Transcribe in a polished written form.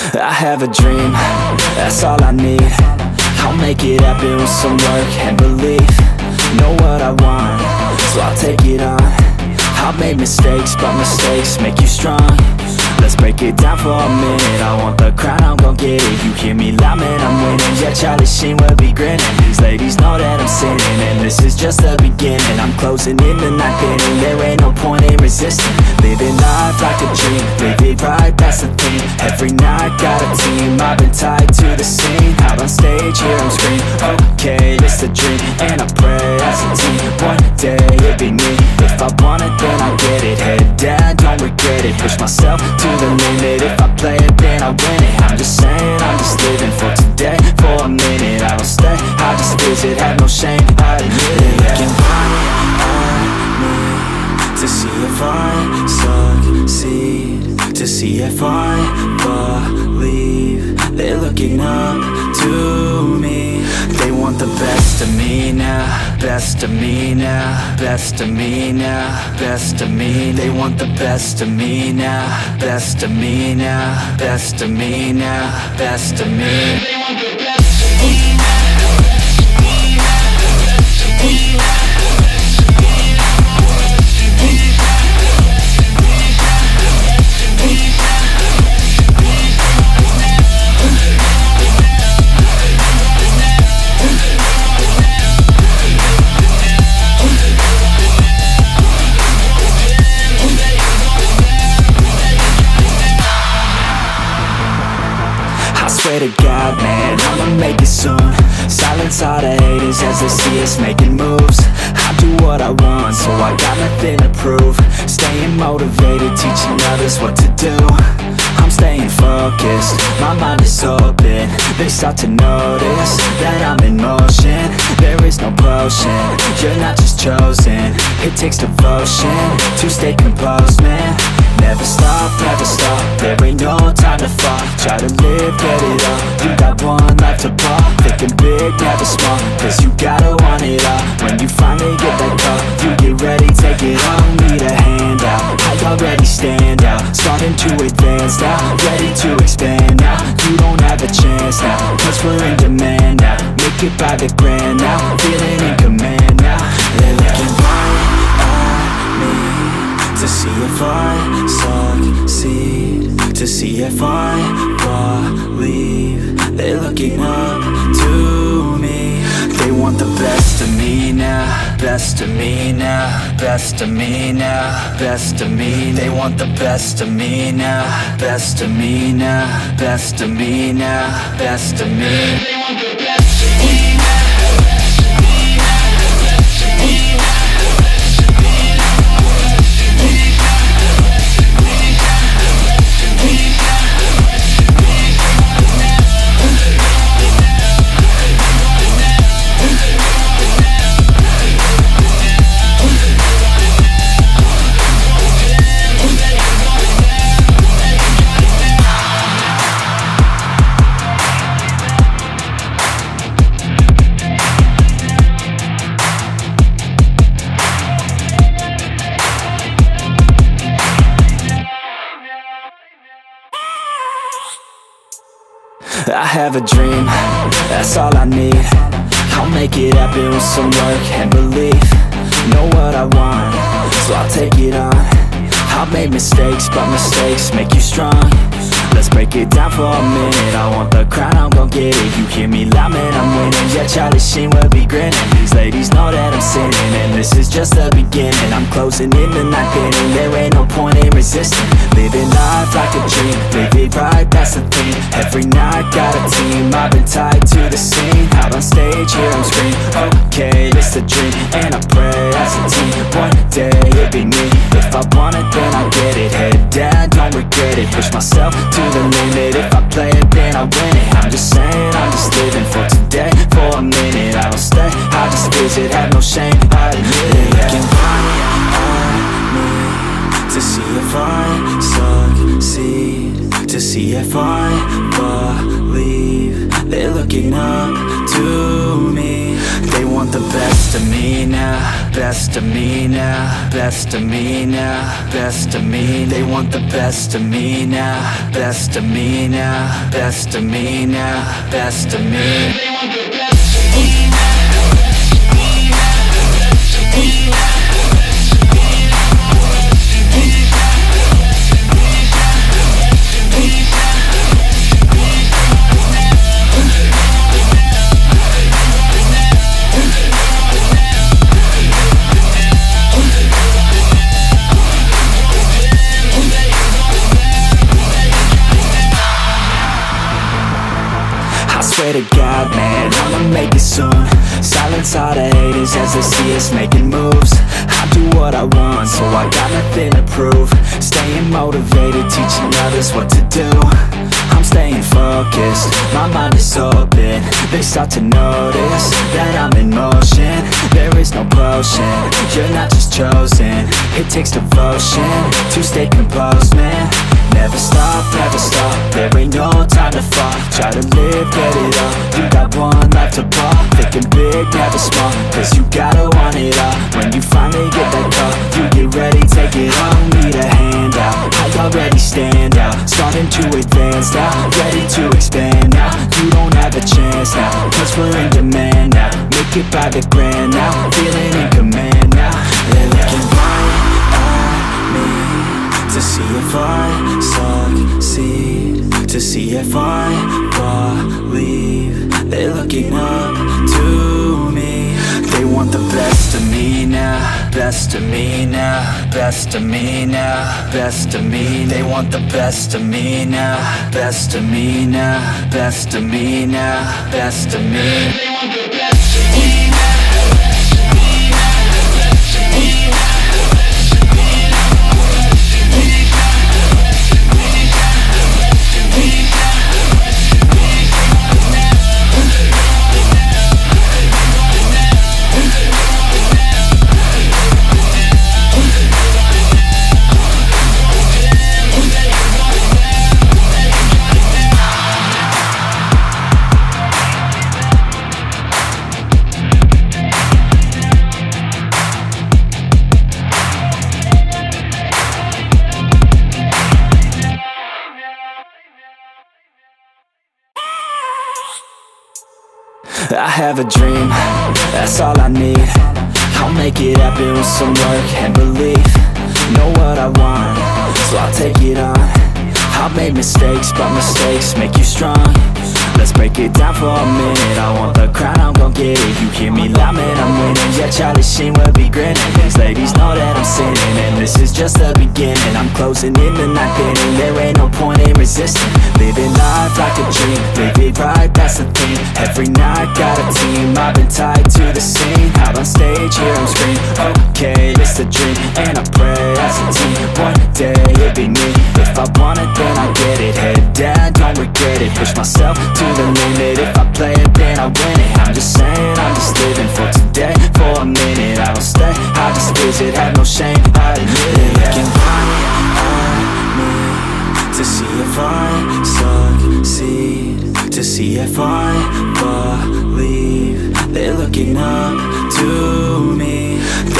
I have a dream, that's all I need. I'll make it happen with some work and belief. Know what I want, so I'll take it on. I've made mistakes, but mistakes make you strong. Let's break it down for a minute. I want the crown, I'm gon' get it. You hear me loud, man, I'm winning. Yeah, Charlie Sheen will be grinning. These ladies know that I'm sinning, and this is just the beginning. I'm closing in the ninth inning. There ain't no point in resisting. Living life like a dream, live it right, that's the thing. Every night got a team, I've been tied to the scene. Out on stage, here I'm scream. Okay, it's a dream, and I pray as a team. One day it'll be me. If I want it, then I get it. Head down, don't regret it. Push myself to the limit. If I play it, then I win it. I'm just saying, I'm just living for today. For a minute, I don't stay, I just visit. Have no shame, I admit it. Looking right at me to see if I succeed, to see if I believe. They're looking up to me. They want the best of me now, best of me now, best of me now, best of me. They want the best of me now, best of me now, best of me now, best of me. They want the best of me now. Swear to God, man, I'ma make it soon. Silence all the haters as they see us making moves. I do what I want, so I got nothing to prove. Staying motivated, teaching others what to do. I'm staying focused, my mind is open. They start to notice that I'm in motion. There is no potion, you're not just chosen. It takes devotion to stay composed, man. Never stop, there ain't no time to fall. Try to live, get it all, you got one life to ball. Thinking big, never small, cause you gotta want it all. When you finally get that call, you get ready, take it all. Need a handout, I already stand out. Starting to advance now, ready to expand now. You don't have a chance now, cause we're in demand now. Make it by the grand now, feeling in command now. They're looking right at me to see if I succeed, to see if I believe. They're looking up to me. They want the best of me now, best of me now, best of me now, best of me. They want the best of me now, best of me now, best of me now, best of me. They want the best of me now. I have a dream, that's all I need. I'll make it happen with some work and belief. Know what I want, so I'll take it on. I've made mistakes, but mistakes make you strong. Let's break it down for a minute. I want the crown, I'm gon' get it. You hear me loud, man, I'm winning. Yeah, Charlie Sheen will be grinning. These ladies know that I'm sinning, and this is just the beginning. I'm closing in the ninth inning. There ain't no point in resisting. Living life like a dream, live it right, that's the thing. Every night got a team, I've been tied to the scene. Out on stage, here I'm scream. Okay, it's a dream, and I pray as a team. One day it'll be me. If I want it, then I get it. Head down, don't regret it. Push myself to the limit. If I play it, then I win it. I'm just saying, I'm just living for today. For a minute, I don't stay, I just visit. Have no shame, I admit it. Looking right at me to see if I succeed, to see if I believe. They're looking up to me. They want want the best of me now, best of me now, best of me now, best of me. They want the best of me now, best of me now, best of me now, best of me. They want the best of me now. I swear to God, man, I'ma make it soon. Silence all the haters as they see us making moves. I do what I want, so I got nothing to prove. Staying motivated, teaching others what to do. I'm staying focused, my mind is open. They start to notice that I'm in motion. There is no potion, you're not just chosen. It takes devotion to stay composed, man. Never stop, there ain't no time to fall. Try to live, get it all, you got one life to ball. Thinking big, never small, cause you gotta want it all. When you finally get that call, you get ready, take it all. Need a hand out, I already stand out. Starting to advance now, ready to expand now. You don't have a chance now, cause we're in demand now. Make it by the grand now, feeling in command now. They're looking right at me to see if I succeed, to see if I believe. They're looking up to me. They want the best of me now, best of me now, best of me now, best of me. They want the best of me now, best of me now, best of me now, best of me. They want the best of me now. I have a dream, that's all I need. I'll make it happen with some work and belief. Know what I want, so I'll take it on. I've made mistakes, but mistakes make you strong. Let's break it down for a minute. I want the crown, I'm gon' get it. You hear me loud, man, I'm winning. Yeah, Charlie Sheen will be grinning. These ladies know that I'm sinning, and this is just the beginning. I'm closing in the ninth inning, there ain't no point in resisting. Living life like a dream, live it right, that's the thing. Every night, got a team, I've been tied to the scene. Out on stage, hear them scream, okay, it's a dream. And I pray as a team, one day it'll be me. If I want it, then I get it. Head down, don't regret it. Push myself to the limit. If I play it, then I win it. I'm just saying, I'm just living for today. For a minute, I don't stay, I just visit. Have no shame, I admit it. Looking right at me to see if I succeed, to see if I believe. They're looking up to me.